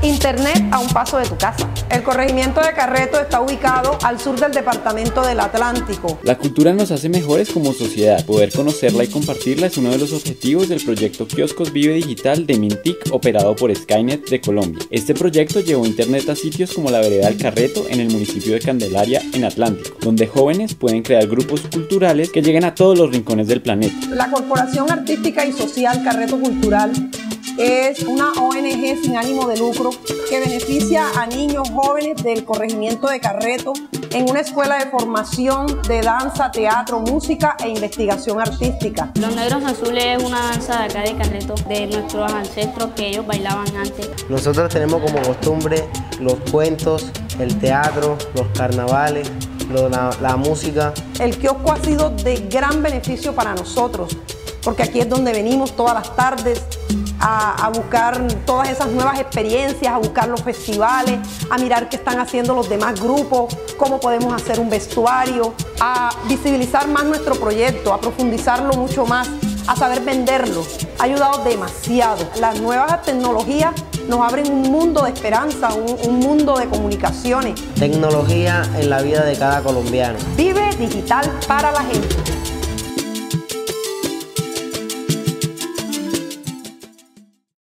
Internet a un paso de tu casa. El corregimiento de Carreto está ubicado al sur del departamento del Atlántico. La cultura nos hace mejores como sociedad. Poder conocerla y compartirla es uno de los objetivos del proyecto Kioscos Vive Digital de Mintic, operado por Skynet de Colombia. Este proyecto llevó internet a sitios como la vereda del Carreto en el municipio de Candelaria, en Atlántico, donde jóvenes pueden crear grupos culturales que lleguen a todos los rincones del planeta. La Corporación Artística y Social Carreto Cultural es una ONG sin ánimo de lucro que beneficia a niños jóvenes del corregimiento de Carreto en una escuela de formación de danza, teatro, música e investigación artística. Los Negros Azules es una danza de acá de Carreto, de nuestros ancestros que ellos bailaban antes. Nosotros tenemos como costumbre los cuentos, el teatro, los carnavales, la música. El kiosco ha sido de gran beneficio para nosotros, porque aquí es donde venimos todas las tardes a buscar todas esas nuevas experiencias, a buscar los festivales, a mirar qué están haciendo los demás grupos, cómo podemos hacer un vestuario, a visibilizar más nuestro proyecto, a profundizarlo mucho más, a saber venderlo. Ha ayudado demasiado. Las nuevas tecnologías nos abren un mundo de esperanza, un mundo de comunicaciones. Tecnología en la vida de cada colombiano. Vive digital para la gente.